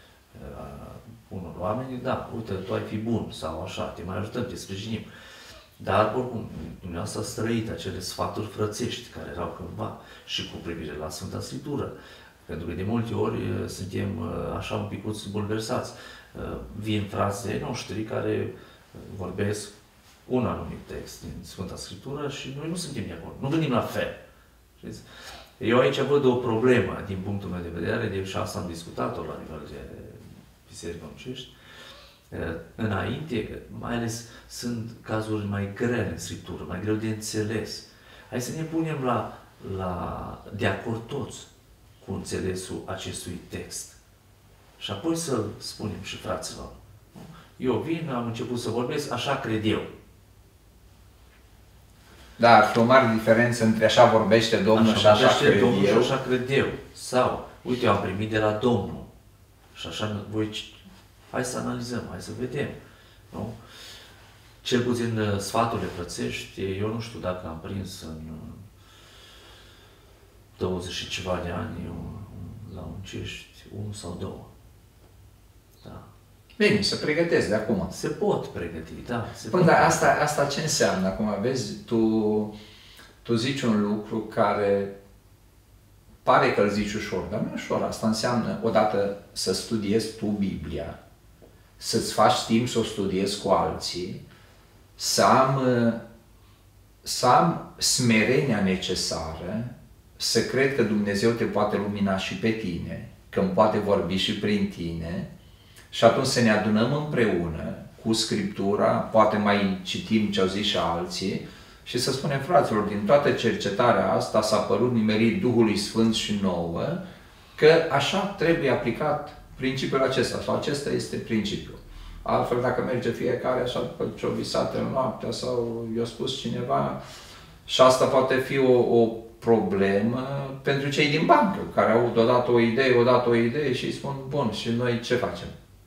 unor oameni, da, uite, tu ai fi bun sau așa, te mai ajutăm, te sprijinim. Dar, oricum, dumneavoastră ați trăit acele sfaturi frățești care erau cândva și cu privire la Sfânta Scriptură. Pentru că de multe ori suntem așa un picuț bulversați. Vin frați de noștri care vorbesc un anumit text din Sfânta Scriptură și noi nu suntem de acord, nu gândim la fel. Știți? Eu aici văd o problemă din punctul meu de vedere, deși asta am discutat-o la nivel de biserică românești. Înainte, mai ales sunt cazuri mai grele în Scriptură, mai greu de înțeles. Hai să ne punem de acord toți cu înțelesul acestui text. Și apoi să spunem și fraților. Eu vin, am început să vorbesc, așa cred eu. Da, ar fi o mare diferență între așa vorbește Domnul și așa cred eu. Și așa cred eu. Sau, uite, eu am primit de la Domnul. Și așa, hai să analizăm, hai să vedem. Nu? Cel puțin sfaturile frățești, eu nu știu dacă am prins în 20 și ceva de ani, la uncești, 1 sau 2. Da. Bine, se pregătesc de acum. Se pot pregăti, da. Bun, dar asta ce înseamnă? Acum, vezi, tu zici un lucru care pare că îl zici ușor, dar nu e ușor. Asta înseamnă, odată, să studiezi tu Biblia, să-ți faci timp să o studiezi cu alții, să am smerenia necesară, să cred că Dumnezeu te poate lumina și pe tine, că îmi poate vorbi și prin tine, și atunci să ne adunăm împreună cu Scriptura, poate mai citim ce au zis și alții, și să spunem, fraților, din toată cercetarea asta s-a părut nimerit Duhului Sfânt și nouă, că așa trebuie aplicat principiul acesta, sau acesta este principiul. Altfel, dacă merge fiecare așa după ce-o visat în noaptea sau i-a spus cineva, și asta poate fi o problemă pentru cei din bancă, care au odată o idee și îi spun, bun, și noi ce facem?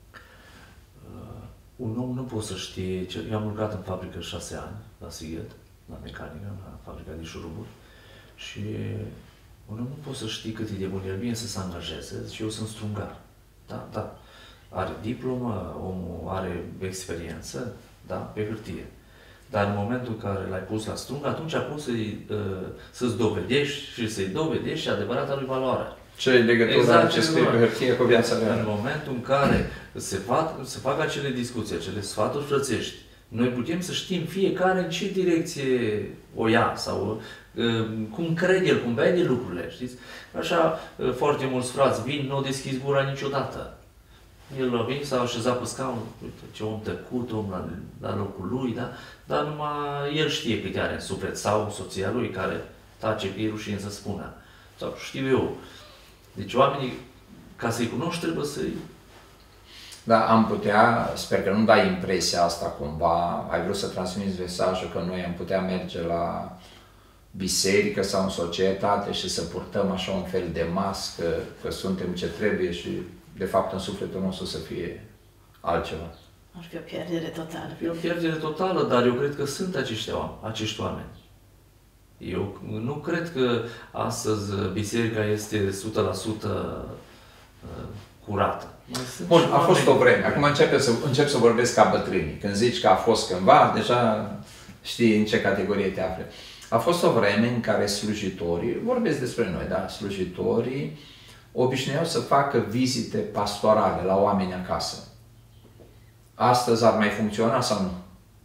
Un om nu poate să știe, eu am lucrat în fabrică 6 ani, la Sighet, la mecanică, la fabrica de șuruburi, și un om nu poate să știe cât e de bun, el vine să se angajeze, și eu sunt strungar, da, are diplomă, omul are experiență, da, pe hârtie. Dar în momentul în care l-ai pus la strungă, atunci poți să-ți dovedești și să-i dovedești adevărata lui valoare. Ce legătură are ce scrie pe hârtie cu viața reală? În momentul în care se fac acele discuții, acele sfaturi frățești, noi putem să știm fiecare în ce direcție o ia sau cum crede el, cum vede lucrurile, știți? Așa, foarte mulți frați vin, nu deschizi gura niciodată. El a venit, s-a așezat pe scaun, uite, ce om tăcut, om la locul lui, da? Dar numai el știe câte are în suflet, sau soția lui care tace, că e rușine să spună. Sau știu eu. Deci oamenii, ca să-i cunoști, trebuie să-i... Da, am putea, sper că nu dai impresia asta cumva, ai vrut să transmiți mesajul că noi am putea merge la biserică sau în societate și să purtăm așa un fel de mască, că suntem ce trebuie și de fapt în sufletul nostru să fie altceva. Ar fi o pierdere totală. E o pierdere totală, dar eu cred că sunt acești oameni. Eu nu cred că astăzi biserica este 100% curată. Bun, a fost o vreme. Acum încep să vorbesc ca bătrânii. Când zici că a fost cândva, deja știi în ce categorie te afli. A fost o vreme în care slujitorii, vorbesc despre noi, da, slujitorii obișnuiau să facă vizite pastorale la oameni acasă. Astăzi ar mai funcționa sau nu?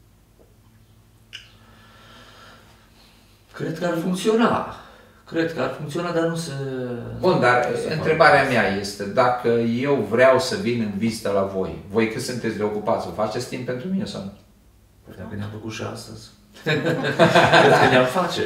Cred că ar funcționa. Dar nu se... Bun, dar întrebarea mea este, dacă eu vreau să vin în vizită la voi cât sunteți de ocupați, vă faceți timp pentru mine sau nu? Păi dacă ne-am făcut și astăzi. Cred că ne-am face.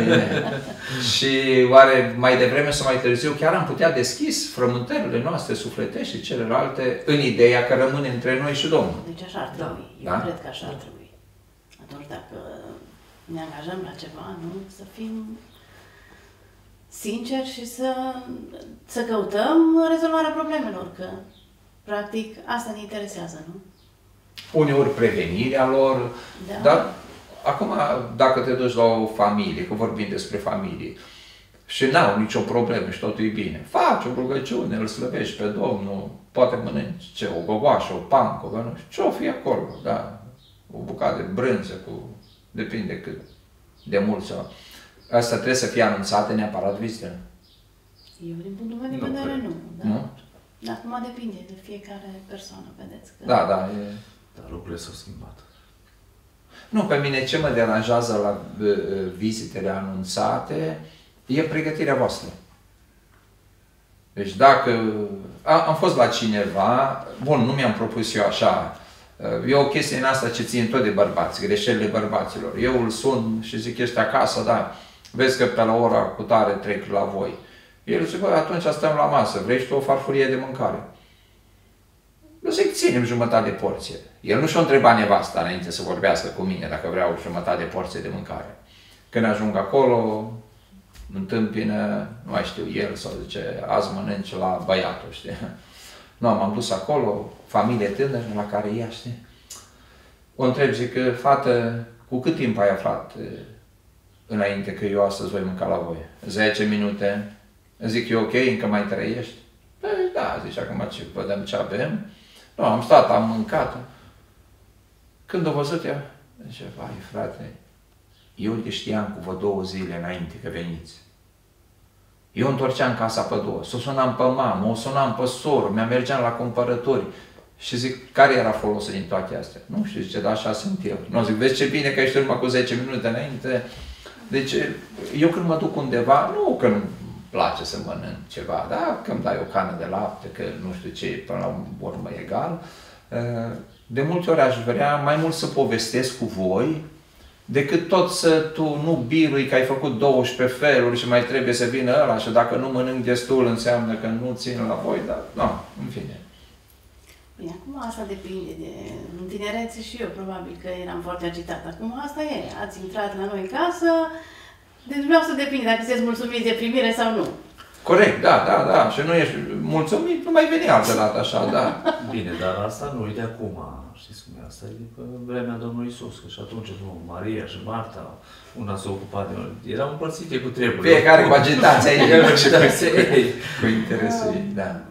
Și oare mai devreme sau mai târziu chiar am putea deschis frământările noastre sufletești și celelalte în ideea că rămâne între noi și Domnul? Deci așa ar trebui. Da? Eu cred că așa ar trebui. Atunci dacă ne angajăm la ceva, nu? Să fim sinceri și să căutăm rezolvarea problemelor, că practic asta ne interesează, nu? Uneori prevenirea lor, dar acum dacă te duci la o familie, că vorbim despre familie, și n-au nicio problemă și totul e bine, faci o rugăciune, îl slăvești pe Domnul, poate mănânci o gogoașă, o pancă, nu știu, ce-o fi acolo, da? O bucată de brânză, depinde cât de mult sau... Asta trebuie să fie anunțate neapărat vizitele. Eu, din punctul meu de vedere, nu. Da? Nu? Dar acum depinde de fiecare persoană, vedeți că... Da. Dar lucrurile s-au schimbat. Nu, pe mine ce mă deranjează la vizitele anunțate e pregătirea voastră. Deci dacă... Am fost la cineva, bun, nu mi-am propus eu așa, e o chestie în asta ce țin tot de bărbați, greșelile bărbaților. Eu îl sun și zic, ești acasă, da, vezi că pe la ora cu tare trec la voi. El zice, bă, atunci stăm la masă, vrei și tu o farfurie de mâncare? Eu zic, ținem jumătate de porție. El nu și-o întreba nevasta înainte să vorbească cu mine dacă vreau jumătate de porție de mâncare. Când ajung acolo, întâmpină, nu mai știu, el sau zice, azi mănânci la băiatul, știi? Nu, m-am dus acolo, familie tânără la care ea, știi? O întreb, zic, fată, cu cât timp ai aflat înainte că eu astăzi voi mânca la voi? 10 minute. Zic, e ok, încă mai trăiești? Păi, da, zice, acum ce, vedem ce avem. Nu, am stat, am mâncat. Când a văzut ea, zice, vai, frate, eu te știam cu vă 2 zile înainte că veniți. Eu întorceam casa pe 2, s-o sunam pe mamă, o sunam pe soră, mergeam la cumpărători. Și zic, care era folosul din toate astea? Nu știu, zice, da, așa sunt eu. Nu, zic, vezi ce bine că ești urmă cu 10 minute înainte. Deci, eu când mă duc undeva, nu că nu place să mănânc ceva, da, că îmi dai o cană de lapte, că nu știu ce, până la urmă egal. De multe ori aș vrea mai mult să povestesc cu voi, decât tot să tu nu birui că ai făcut 12 feluri și mai trebuie să vină ăla și dacă nu mănânc destul înseamnă că nu țin la voi, dar nu, în fine. Bine, acum asta depinde de... În tinerețe și eu probabil că eram foarte agitat. Acum asta e, ați intrat la noi în casă, deci vreau să depinde dacă sunteți mulțumiți de primire sau nu. Corect, da. Și nu ești mulțumit, nu mai veni altă dată așa, da. Bine, dar asta nu e de acum. Știți cum e? Asta e de pe vremea Domnului Iisus, că și atunci nu, Maria și Marta, una s-a ocupat de... Erau împărțite cu treburile. Fiecare cu agitația ei. Cu interesul ei, da.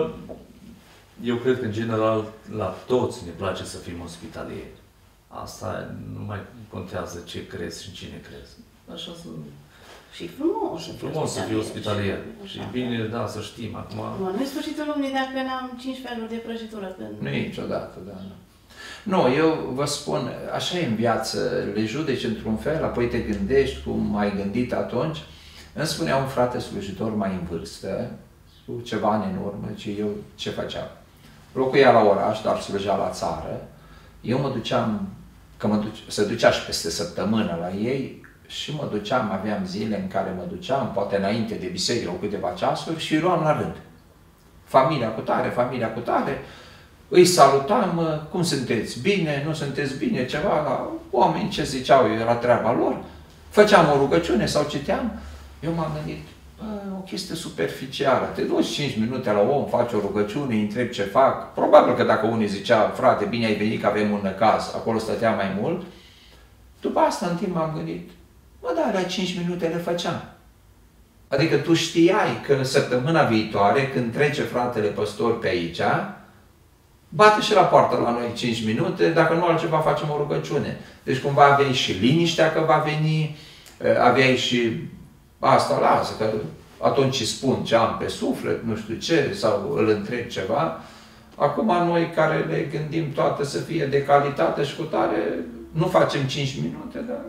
Eu cred că, în general, la toți ne place să fim ospitalieri. Asta nu mai contează ce crezi și cine crezi. Așa să... Și frumos. Și frumos să fii ospitalier. Și bine, da, să știm acum. Nu e sfârșitul lumii dacă n-am 5 feluri de prăjitură. Nu e niciodată, da. Nu, eu vă spun, așa e în viață, le judeci într-un fel, apoi te gândești cum ai gândit atunci. Îmi spunea un frate slujitor mai în vârstă, cu ceva ani în urmă, ce eu ce făceam. Locuia la oraș, dar slujea la țară. Eu mă duceam, se ducea și peste săptămână la ei, și mă duceam, aveam zile în care mă duceam, poate înainte de biserică, câteva ceasuri, și îi luam la rând. Familia cu tare, îi salutam, cum sunteți? Bine? Nu sunteți bine? Ceva la oameni, ce ziceau, era treaba lor. Făceam o rugăciune sau citeam. Eu m-am gândit, o chestie superficială. Te duci 5 minute la om, faci o rugăciune, îi întrebi ce fac. Probabil că dacă unii zicea, frate, bine ai venit că avem un năcaz, acolo stătea mai mult. După asta, în timp m-am gândit, la 5 minute le făceam. Adică tu știai că săptămâna viitoare, când trece fratele păstor pe aici, bate și la poartă la noi 5 minute, dacă nu altceva facem o rugăciune. Deci cumva aveai și liniștea că va veni, aveai și asta, lasă, că atunci îi spun ce am pe suflet, nu știu ce, sau îl întreb ceva. Acum noi care le gândim toate să fie de calitate și cu tare, nu facem 5 minute, dar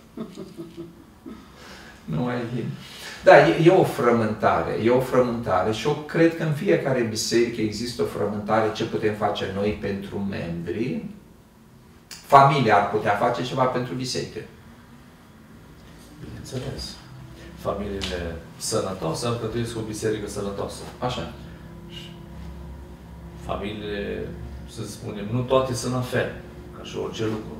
nu mai vin. Da, e o frământare și eu cred că în fiecare biserică există o frământare ce putem face noi pentru membri. Familia ar putea face ceva pentru biserică. Bineînțeles. Familiile sănătoase alcătuiesc o biserică sănătoasă. Așa. Familiile, să spunem, nu toate sunt la fel, ca și orice lucru.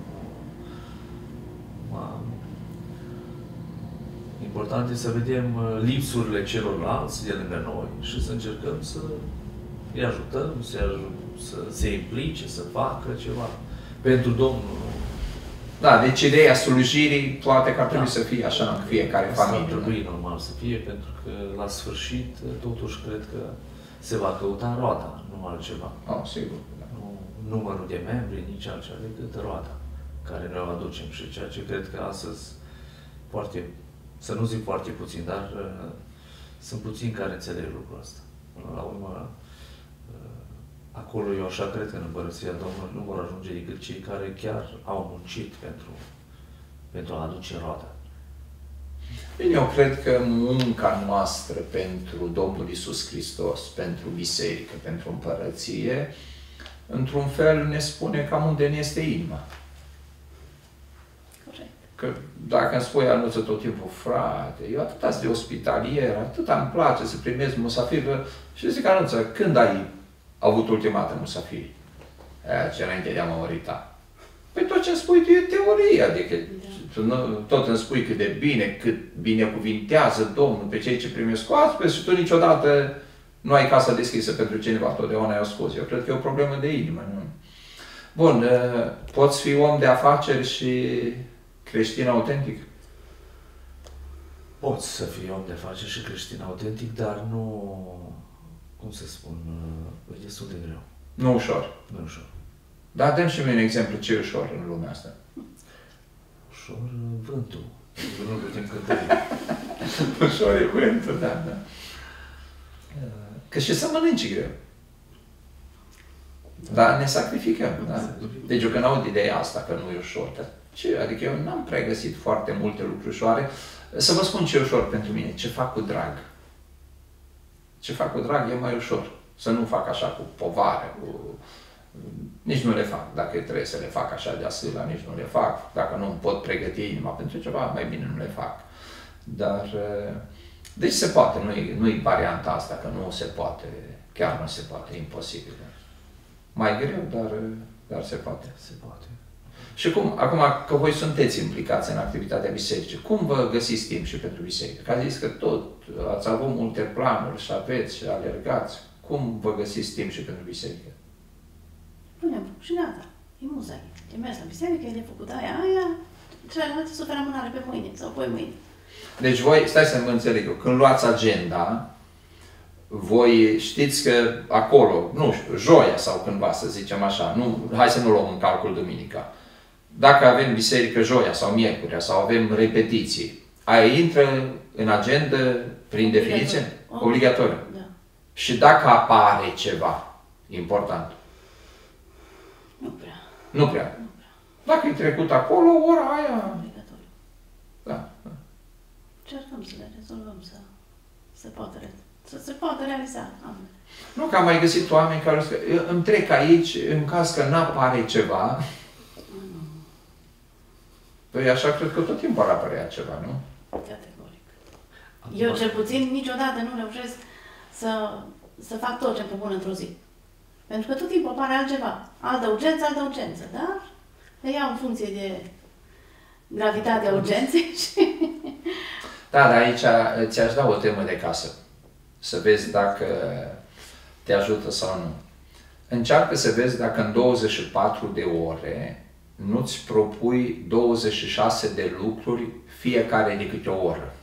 Important este să vedem lipsurile celorlalți de lângă noi și să încercăm să îi ajutăm, să se implice, să facă ceva pentru Domnul. Da, deci ideea slujirii poate că ar trebui să fie așa în fiecare familie. Asta ar trebui normal să fie, pentru că la sfârșit, totuși, cred că se va căuta roada, nu altceva. Sigur. Da. Nu numărul de membri, nici altceva decât roada care noi o aducem și ceea ce cred că astăzi să nu zic foarte puțin, dar sunt puțini care înțeleg lucrul ăsta. Până la urmă, acolo eu așa cred că în Împărăția Domnului nu vor ajunge decât cei care chiar au muncit pentru a aduce roada. Bine, eu cred că munca noastră pentru Domnul Iisus Hristos, pentru biserică, pentru Împărăție, într-un fel ne spune cam unde ne este inima. Că dacă îmi spui Anuță tot timpul, frate, eu atât de ospitalier, atât îmi place să primesc musafiri, și zic, Anuță, când ai avut ultima dată musafiri? Ce înainte de a mă mărita. Păi tot ce îmi spui tu e teorie, adică tot îmi spui cât binecuvintează Domnul pe cei ce primesc oaspeți și tu niciodată nu ai casa deschisă pentru cineva, totdeauna ai o scuză. Eu cred că e o problemă de inimă. Nu? Bun, poți fi om de afaceri și creștin autentic? Poți să fii om de afaceri și creștin autentic, dar nu, cum să spun, e destul de greu. Nu ușor. Nu ușor. Dar dăm și mie un exemplu ce e ușor în lumea asta. Ușor vântul. Nu putem cântări. Ușor e vântul, da. Că și să mănânci greu. Dar ne sacrificăm, da? Deci eu când aud ideea asta că nu e ușor, adică eu n-am prea găsit foarte multe lucruri ușoare. Să vă spun ce e ușor pentru mine, ce fac cu drag. Ce fac cu drag e mai ușor. Să nu fac așa cu povară, nici nu le fac. Dacă trebuie să le fac așa de asâla, nici nu le fac. Dacă nu îmi pot pregăti inima pentru ceva, mai bine nu le fac. Dar, deci se poate, nu-i varianta asta, că nu se poate, chiar nu se poate, e imposibil. Mai greu, dar se poate. Se poate. Și cum, acum că voi sunteți implicați în activitatea bisericii, cum vă găsiți timp și pentru biserică? Că ați zis că tot ați avut multe planuri și aveți și alergați. Cum vă găsiți timp și pentru biserică? Punem și gata. E muzai. E mers la biserică, e de făcut aia, celălalt suferă amânare pe mâine sau pe mâine. Deci voi, stai să mă înțeleg eu, când luați agenda, voi știți că acolo, nu știu, joia sau cândva, să zicem așa, hai să nu luăm în calcul duminica. Dacă avem biserică joia sau miercurea sau avem repetiții, aia intră în agenda prin definiție? Obligatoriu. Da. Și dacă apare ceva important? Nu prea. Nu prea. Dacă e trecut acolo, ora aia... Obligatoriu. Da. Cercăm să le rezolvăm, să se poată realiza. Nu că am mai găsit oameni care zic, îmi trec aici în caz că n-apare ceva. Păi așa cred că tot timpul ar apărea ceva, nu? Categoric. Eu cel puțin niciodată nu reușesc să fac tot ce îmi propun într-o zi. Pentru că tot timpul apare altceva. Altă urgență, dar le iau în funcție de gravitatea urgenței și... Da, dar aici ți-aș da o temă de casă. Să vezi dacă te ajută sau nu. Încearcă să vezi dacă în 24 de ore nu-ți propui 26 de lucruri, fiecare de câte o oră.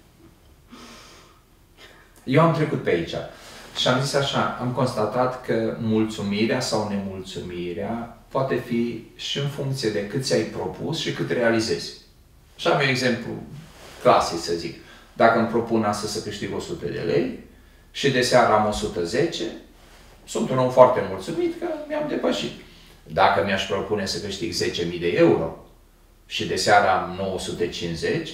Eu am trecut pe aici și am zis așa, am constatat că mulțumirea sau nemulțumirea poate fi și în funcție de cât ți-ai propus și cât realizezi. Și am un exemplu clasic, să zic. Dacă îmi propun astăzi să câștig 100 de lei și de seară am 110, sunt un om foarte mulțumit că mi-am depășit. Dacă mi-aș propune să câștig 10.000 de euro și de seară am 950,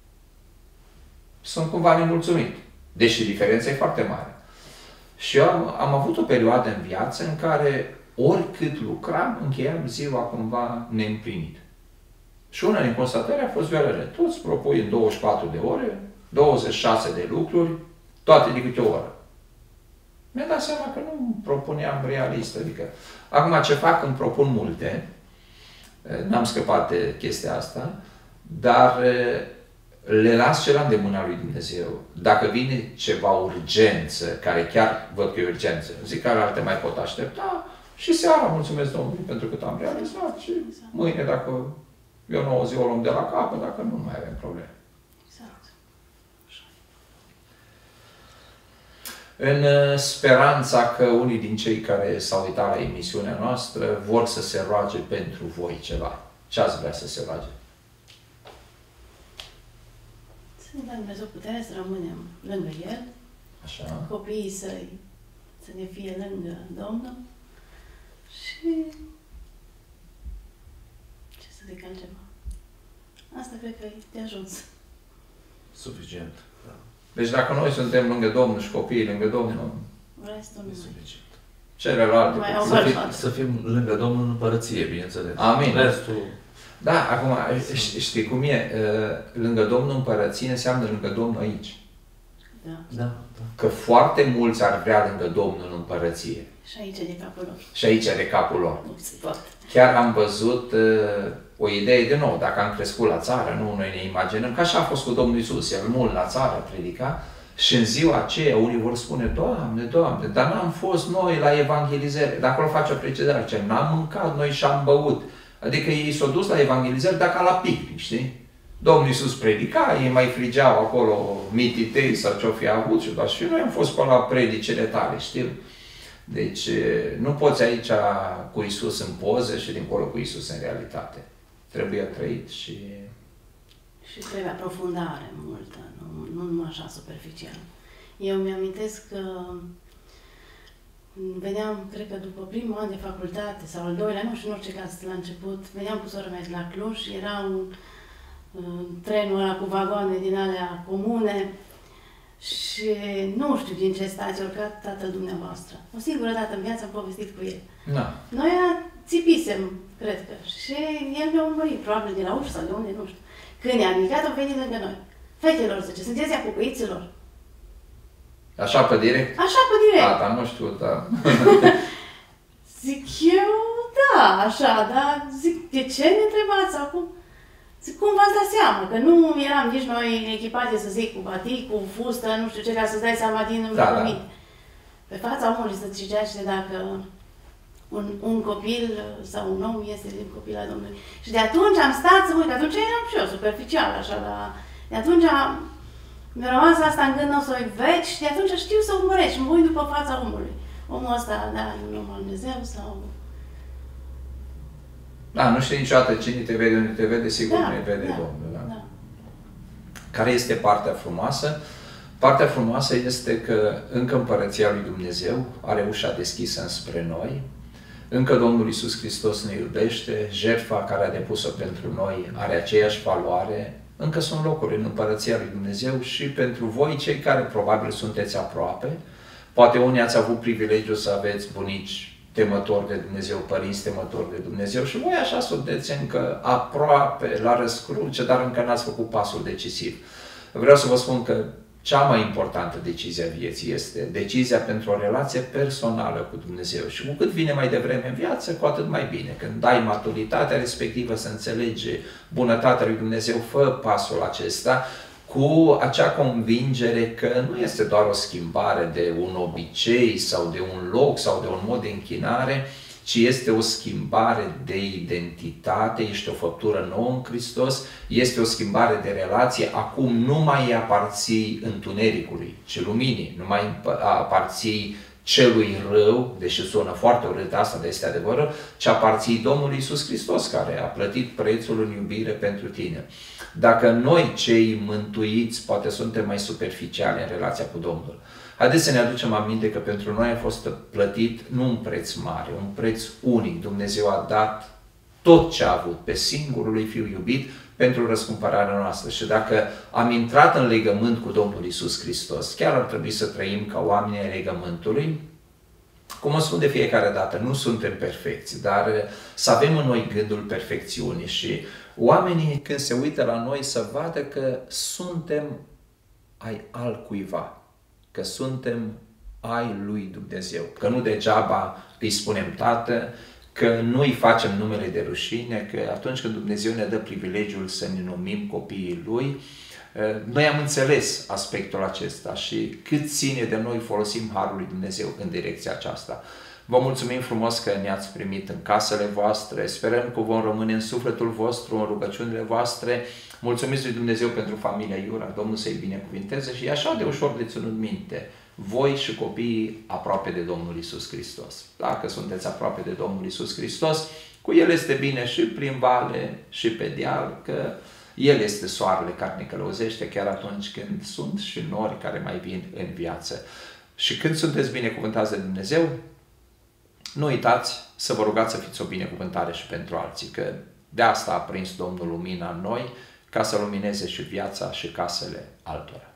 sunt cumva nemulțumit. Deși diferența e foarte mare. Și eu am avut o perioadă în viață în care oricât lucram, încheiam ziua cumva neîmplinit. Și una din constatări a fost violare. Tu îți propui în 24 de ore, 26 de lucruri, toate de câte o oră. Mi-a dat seama că nu propuneam realist. Adică, acum ce fac, îmi propun multe, n-am scăpat de chestia asta, dar le las ceva de mâna lui Dumnezeu. Dacă vine ceva urgență, care chiar văd că e urgență, zic că alte mai pot aștepta, și seara mulțumesc Domnului pentru că am realizat și mâine, dacă eu nouă zi o luăm de la capăt, dacă nu mai avem probleme. Exact. În speranța că unii din cei care s-au uitat la emisiunea noastră vor să se roage pentru voi ceva. Ce ați vrea să se roage? Să ne dea Dumnezeu putere să rămânem lângă El, Așa. copiii să ne fie lângă Domnul și ce să zic altceva. Asta cred că e de ajuns. Suficient. Da. Deci dacă noi suntem lângă Domnul și copiii lângă Domnul, Restul nu E mai. suficient. celelalte... Mai au Să fim lângă Domnul în împărăție, bineînțeles. Amin. Restul... Da, acum, știi cum e? Lângă Domnul împărăție înseamnă lângă Domnul aici. Da. Da. Că foarte mulți ar vrea lângă Domnul în împărăție. Și aici e de capul lor. Și aici e de capul lor. Nu se poate. Chiar am văzut o idee de nou, dacă am crescut la țară, nu noi ne imaginăm, că așa a fost cu Domnul Iisus, el mult la țară predica și în ziua aceea unii vor spune, Doamne, Doamne, dar n-am fost noi la evangelizare. Dacă acolo face o precizare, ce n-am mâncat noi și am băut. Adică ei s-au dus la evangelizare, dar ca la picnic, știi? Domnul Iisus predica, ei mai frigeau acolo mititei sau ce-o fi avut și doar și noi am fost pe la predicele tale, știu? Deci nu poți aici cu Iisus în poză și dincolo cu Iisus în realitate. Trebuie trăit și... Și trebuie aprofundare multă, nu numai așa superficial. Eu mi-amintesc că veneam, cred că după primul an de facultate sau al doilea, nu știu, în orice caz, la început, veneam cu sora mea de la Cluj, era trenul ăla cu vagoane din alea comune și nu știu din ce stație a urcat tatăl dumneavoastră. O singură dată în viață am povestit cu el. Da. Noi țipisem, cred că, și el ne-a urmărit, probabil de la ușă sau de unde, nu știu. Când i-a ridicat, a venit lângă noi. Fetelor, zice, sunteți ea cucuiților? Așa pe direct? Așa pe direct. Da, nu știu, da. Zic eu, da, așa, dar zic, de ce ne întrebați acum? Zic, cum v-ați dat seama? Că nu eram nici noi echipate, să zic, cu batic, cu fustă, nu știu ce, ca să-ți dai seama din învățământ. Da. Pe fața omului să citește dacă un copil sau un om este din copil al Domnului. Și de atunci am stat să mă uit, atunci eram și eu superficial, așa, de atunci mi-a rămas asta în gând, o să o veci și de atunci știu să urmăresc și mă uit după fața omului. Omul ăsta, da, e un om al Dumnezeu sau... Da, nu știi niciodată cine te vede, unde te vede, sigur nu ne vede Domnul. Da? Da. Care este partea frumoasă? Partea frumoasă este că încă Împărăția lui Dumnezeu are ușa deschisă înspre noi, încă Domnul Iisus Hristos ne iubește, jertfa care a depus-o pentru noi are aceeași valoare, încă sunt locuri în Împărăția lui Dumnezeu și pentru voi, cei care probabil sunteți aproape, poate unii ați avut privilegiul să aveți bunici temători de Dumnezeu, părinți temători de Dumnezeu și voi așa sunteți încă aproape la răscruce, dar încă n-ați făcut pasul decisiv. Vreau să vă spun că cea mai importantă decizie a vieții este decizia pentru o relație personală cu Dumnezeu. Și cu cât vine mai devreme în viață, cu atât mai bine. Când ai maturitatea respectivă să înțelegi bunătatea lui Dumnezeu, fă pasul acesta cu acea convingere că nu este doar o schimbare de un obicei sau de un loc sau de un mod de închinare, ci este o schimbare de identitate, ești o făptură nouă în Hristos, este o schimbare de relație, acum nu mai aparții întunericului, ci luminii, nu mai aparții celui rău, deși sună foarte urât asta, dar este adevărul, ci aparții Domnului Iisus Hristos, care a plătit prețul în iubire pentru tine. Dacă noi, cei mântuiți, poate suntem mai superficiali în relația cu Domnul, haideți să ne aducem aminte că pentru noi a fost plătit nu un preț mare, un preț unic. Dumnezeu a dat tot ce a avut pe singurul lui Fiu iubit pentru răscumpărarea noastră. Și dacă am intrat în legământ cu Domnul Iisus Hristos, chiar ar trebui să trăim ca oameni ai legământului. Cum o spun de fiecare dată, nu suntem perfecți, dar să avem în noi gândul perfecțiunii și oamenii când se uită la noi să vadă că suntem ai altcuiva, că suntem ai lui Dumnezeu, că nu degeaba îi spunem Tată, că nu îi facem numele de rușine, că atunci când Dumnezeu ne dă privilegiul să ne numim copiii Lui, noi am înțeles aspectul acesta și cât ține de noi folosim Harul lui Dumnezeu în direcția aceasta. Vă mulțumim frumos că ne-ați primit în casele voastre, sperăm că vom rămâne în sufletul vostru, în rugăciunile voastre. Mulțumiți lui Dumnezeu pentru familia Iura, Domnul să-i binecuvinteze și e așa de ușor de ținut minte. Voi și copiii aproape de Domnul Iisus Hristos. Dacă sunteți aproape de Domnul Iisus Hristos, cu El este bine și prin vale și pe deal, că El este soarele care ne călăuzește chiar atunci când sunt și nori care mai vin în viață. Și când sunteți binecuvântați de Dumnezeu, nu uitați să vă rugați să fiți o binecuvântare și pentru alții, că de asta a prins Domnul lumina în noi, ca să lumineze și viața și casele altora.